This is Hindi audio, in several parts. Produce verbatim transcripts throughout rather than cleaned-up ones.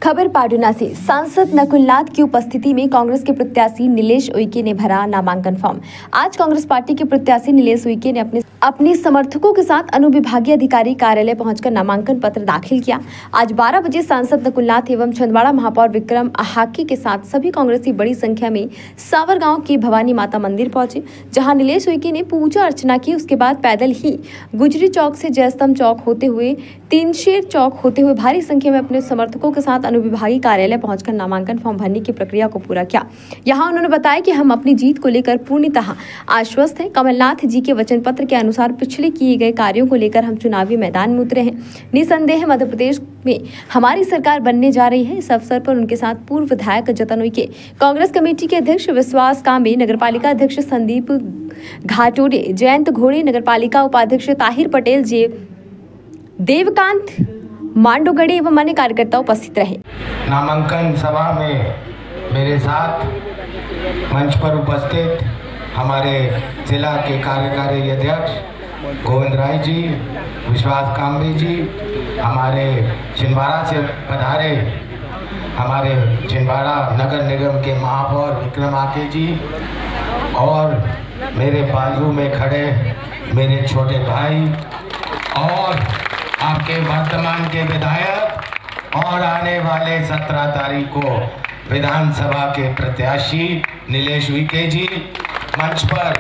खबर पाटुना से। सांसद नकुलनाथ की उपस्थिति में कांग्रेस के प्रत्याशी नीलेश उइके ने भरा नामांकन फॉर्म। आज कांग्रेस पार्टी के प्रत्याशी नीलेश उइके ने अपने अपने समर्थकों के साथ अनुविभागीय अधिकारी कार्यालय पहुंचकर नामांकन पत्र दाखिल किया। आज बारह बजे सांसद नकुलनाथ एवं छिंदवाड़ा महापौर विक्रम अहाकी के साथ सभी कांग्रेसी बड़ी संख्या में सावरगांव के भवानी माता मंदिर पहुंचे, जहां नीलेश उइके ने पूजा अर्चना की। उसके बाद पैदल ही गुजरी चौक से जयस्तंभ चौक होते हुए तीनशेर चौक होते हुए भारी संख्या में अपने समर्थकों के साथ अनुविभागीय कार्यालय पहुंचकर नामांकन फॉर्म भरने की प्रक्रिया को पूरा किया। यहां उन्होंने बताया कि हम अपनी जीत को लेकर पूर्णतः आश्वस्त हैं। कमलनाथ जी के वचन पत्र के अनुसार पिछले किए गए कार्यों को लेकर हम चुनावी मैदान में उतरे हैं। निसंदेह मध्य प्रदेश में हमारी सरकार बनने जा रही है। इस अवसर पर उनके साथ पूर्व विधायक जतन उइके, कांग्रेस कमेटी के अध्यक्ष विश्वास कांबे, नगरपालिका अध्यक्ष संदीप घाटोरे, जयंत घोड़े, नगरपालिका उपाध्यक्ष ताहिर पटेल, जे देवकांत मांडोगढ़े एवं अन्य कार्यकर्ता उपस्थित रहे। नामांकन सभा में मेरे साथ मंच पर उपस्थित हमारे जिला के कार्यकारी अध्यक्ष गोविंद राय जी, विश्वास कांबे जी, हमारे छिंदवाड़ा से पधारे हमारे छिंदवाड़ा नगर निगम के महापौर विक्रम आके जी, और मेरे बाजू में खड़े मेरे छोटे भाई और आपके वर्तमान के विधायक और आने वाले सत्रह तारीख को विधानसभा के प्रत्याशी नीलेश उइके जी मंच पर।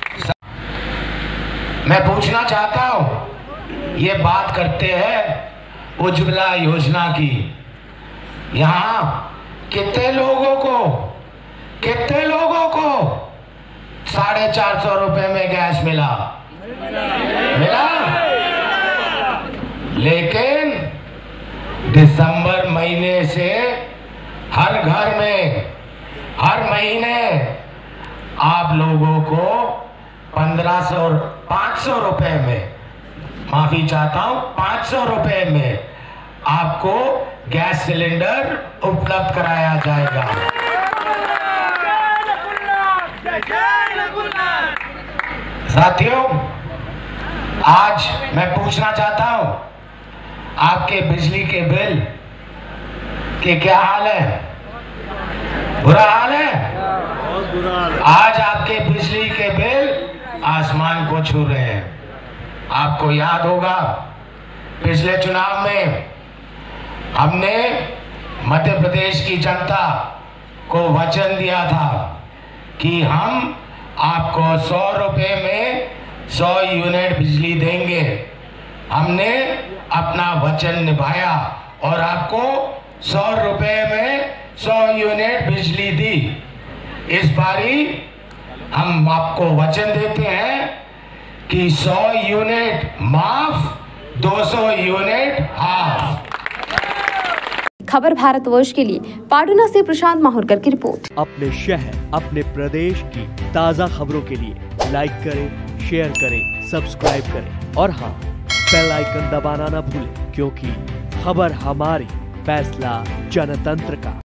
मैं पूछना चाहता हूं, ये बात करते हैं उज्ज्वला योजना की। यहाँ कितने लोगों को कितने लोगों को साढ़े चार सौ रुपए में गैस मिला मिला लेकिन दिसंबर महीने से हर घर में हर महीने आप लोगों को पंद्रह सौ पाँच सौ रुपए में, माफी चाहता हूं, पाँच सौ रुपए में आपको गैस सिलेंडर उपलब्ध कराया जाएगा। साथियों, आज मैं पूछना चाहता हूं, आपके बिजली के बिल के क्या हाल है? बुरा हाल है। आज आपके बिजली के बिल आसमान को छू रहे हैं। आपको याद होगा पिछले चुनाव में हमने मध्य प्रदेश की जनता को वचन दिया था कि हम आपको सौ रुपए में सौ यूनिट बिजली देंगे। हमने अपना वचन निभाया और आपको सौ रुपए में सौ यूनिट बिजली दी। इस बारी हम आपको वचन देते हैं कि सौ यूनिट माफ, दो सौ यूनिट हाफ। खबर भारतवर्ष के लिए पाटुना से प्रशांत माहुरकर की रिपोर्ट। अपने शहर, अपने प्रदेश की ताज़ा खबरों के लिए लाइक करें, शेयर करें, सब्सक्राइब करें और हाँ, बेल आइकन दबाना ना भूलें, क्योंकि खबर हमारी, फैसला जनतंत्र का।